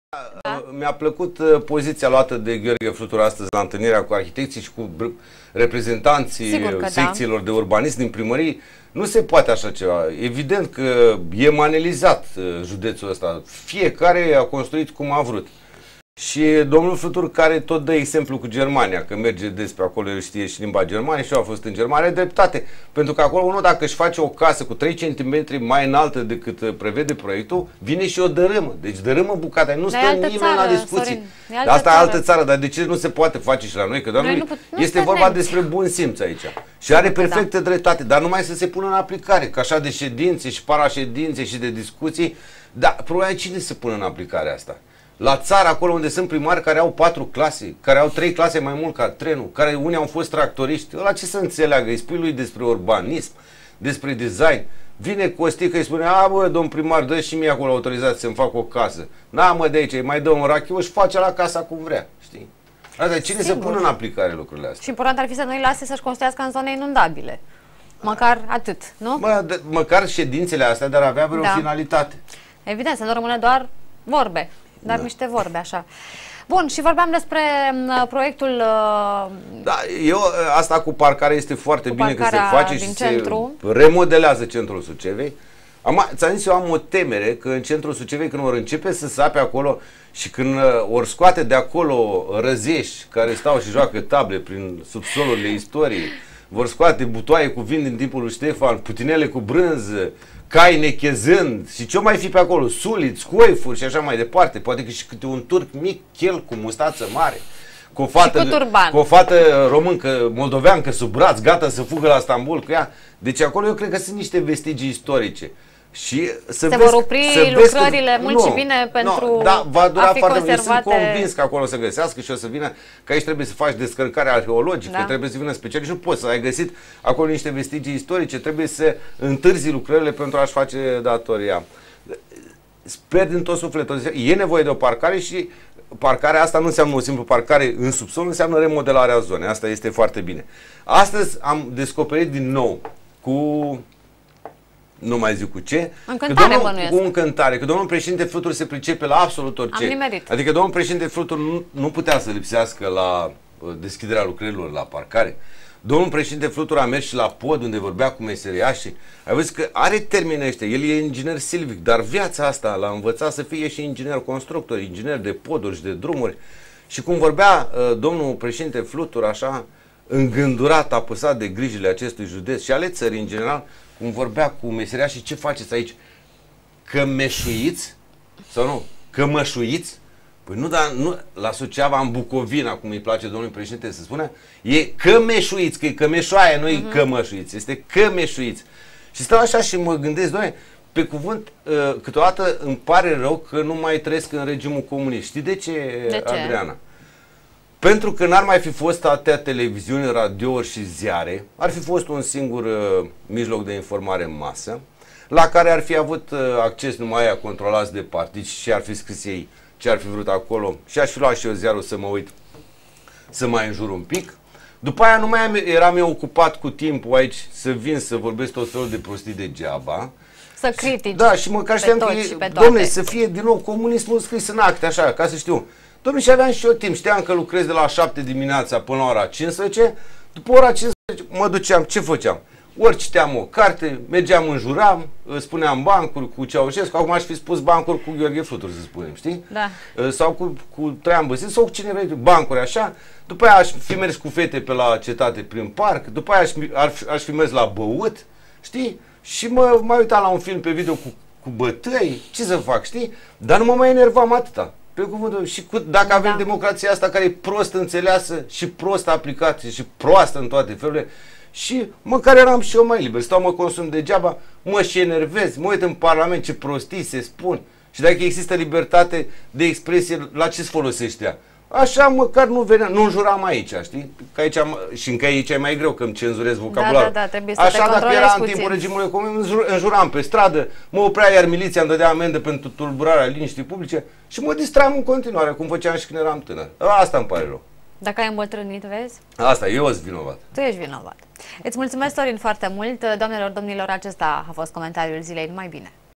Da? Mi-a plăcut poziția luată de Gheorghe Flutur astăzi la întâlnirea cu arhitecții și cu reprezentanții secțiilor de urbanism din primării. Nu se poate așa ceva. Evident că e manelizat județul ăsta. Fiecare a construit cum a vrut. Și domnul Flutur, care tot dă exemplu cu Germania, că merge despre acolo, el știe și limba germană și eu am fost în Germania, are dreptate. Pentru că acolo unul, dacă își face o casă cu 3 cm mai înaltă decât prevede proiectul, vine și o dărâmă. Deci dărâmă bucata, nu stă nimeni la discuții. Asta e altă țară, dar de ce nu se poate face și la noi? Că doar noi este vorba despre bun simț aici. Și are perfectă dreptate, dar numai să se pună în aplicare, că așa de ședințe și paraședințe și de discuții, dar probabil cine se pune în aplicare asta? La țară, acolo unde sunt primari care au 4 clase, care au 3 clase mai mult ca trenul, care unii au fost tractoriști, ăla ce să înțeleagă? Îi spui lui despre urbanism, despre design. Vine Costică, îi spune, a bă, domn primar, dă și mie acolo autorizație să-mi fac o casă. N-am mă de aici, îi mai dă un rachiu și face la casa cum vrea, știi? Asta, cine se pune în aplicare lucrurile astea? Și important ar fi să nu-i lase să-și construiască în zone inundabile. Măcar atât, nu? Măcar ședințele astea, dar avea vreo finalitate. Evident, să nu rămână doar vorbe. Dar niște vorbe, așa. Bun, și vorbeam despre proiectul... Da, asta cu parcare este foarte bine că se face și se remodelează centrul Sucevei. Ți-am zis, eu am o temere că în centrul Sucevei, când vor începe să sape acolo și când ori scoate de acolo răzești care stau și joacă table prin subsolurile istoriei, vor scoate butoaie cu vin din timpul lui Ștefan, putinele cu brânză, cai nechezând și ce mai fi pe acolo, suliți, coifuri și așa mai departe, poate că și câte un turc mic, chel cu mustață mare, cu o fată româncă, moldoveancă sub braț, gata să fugă la Stambul cu ea. Deci acolo eu cred că sunt niște vestigii istorice. Și se vor opri lucrările mult și bine pentru va dura a fi foarte conservate. Mult. Sunt convins că acolo să găsească și o să vină, că aici trebuie să faci descărcare arheologică, trebuie să vină specialiști. Nu poți să ai găsit acolo niște vestigii istorice, trebuie să întârzi lucrările pentru a-și face datoria. Sper din tot sufletul, e nevoie de o parcare și parcarea asta nu înseamnă o simplă parcare în subsol, înseamnă remodelarea zonei. Asta este foarte bine. Astăzi am descoperit din nou nu mai zic cu ce, cu încântare, că domnul președinte Flutur se pricepe la absolut orice. Adică domnul președinte Flutur nu putea să lipsească la deschiderea lucrărilor la parcare. Domnul președinte Flutur a mers și la pod unde vorbea cu meseriașii. Ai văzut că are termine ăștia, el e inginer silvic, dar viața asta l-a învățat să fie și inginer constructor, inginer de poduri și de drumuri. Și cum vorbea domnul președinte Flutur așa, îngândurat, apăsat de grijile acestui județ și ale țării în general, cum vorbea cu meseriașii, ce faceți aici? Cămeșuiți? Sau nu? Cămășuiți? Păi nu, dar nu, la Suceava, în Bucovina, cum îi place domnului președinte să spună, e cămeșuiți, că e cămeșoaie, nu e cămășuiți, este cămeșuiți. Și stau așa și mă gândesc, doamne, pe cuvânt, câteodată îmi pare rău că nu mai trăiesc în regimul comunist. Știi de ce, Adriana? Pentru că n-ar mai fi fost atâtea televiziuni, radiouri și ziare, ar fi fost un singur mijloc de informare în masă, la care ar fi avut acces numai aia controlați de partid și ar fi scris ei ce ar fi vrut acolo și aș fi luat și eu ziarul să mă uit, să mai înjur un pic. După aia nu mai eram eu ocupat cu timpul aici să vin să vorbesc tot felul de prostii degeaba. Să critici. Da, și măcar știam că, dom'le, să fie din nou comunismul scris în acte, așa, ca să știu. Dom'le, și aveam și eu timp, știam că lucrez de la 7 dimineața până la ora 15, după ora 15 mă duceam, ce făceam? Ori citeam o carte, mergeam înjuram, spuneam bancuri cu Ceaușescu, acum aș fi spus bancuri cu Gheorghe Flutur, să spunem, știi? Da. Sau cu Traian Băsescu, sau cu cine vrei, bancuri așa, după aia aș fi mers cu fete pe la cetate prin parc, după aia aș fi mers la băut, știi? Și mă uitam la un film pe video cu bătăi, ce să fac, știi? Dar nu mă mai enervam atâta. Pe cuvântul, și dacă avem democrația asta care e prost înțeleasă și prost aplicată și proastă în toate felurile, și măcar eram și eu mai liber, stau mă consum degeaba, mă și enervez, mă uit în Parlament ce prostii se spun și dacă există libertate de expresie, la ce-ți folosește ea? Așa măcar nu veneam, nu înjuram aici, știi? Că aici, și încă aici e mai greu că îmi cenzurez vocabularul. Trebuie să așa dacă era în timpul regimului comunist, înjuram pe stradă, mă oprea iar miliția, îmi dădea amendă pentru tulburarea liniștii publice și mă distram în continuare, cum făceam și când eram tânăr. Asta îmi pare rău. Dacă ai îmbătrânit, vezi? Asta, eu sunt vinovat. Tu ești vinovat. Îți mulțumesc, Sorin, foarte mult. Doamnelor, domnilor, acesta a fost comentariul zilei. Numai bine!